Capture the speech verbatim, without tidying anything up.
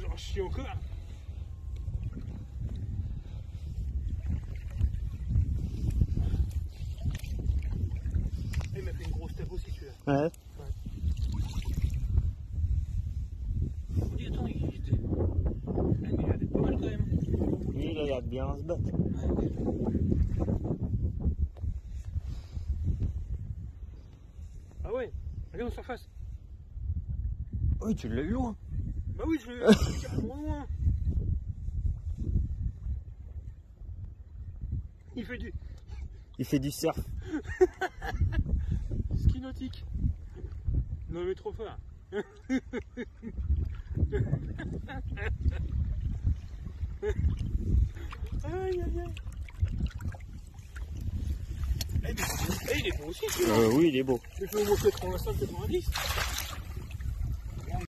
Alors je suis encore. Il m'a fait une grosse tape aussi celui-là. Ouais. Ouais. On dit attends, il était. Ah, mais il a d'être pas mal quand même. Lui, il a l'air de bien se battre. Ah ouais, allez en surface. Oui, tu l'as eu loin. Bah oui, je l'ai carrément loin. Il fait du Il fait du surf. ski nautique. Non mais trop fort. Aïe aïe aïe. Eh, mais, eh, il est beau aussi celui-là. Euh, oui, il est beau. Je vais vous montrer quatre-vingt-cinq quatre-vingt-dix.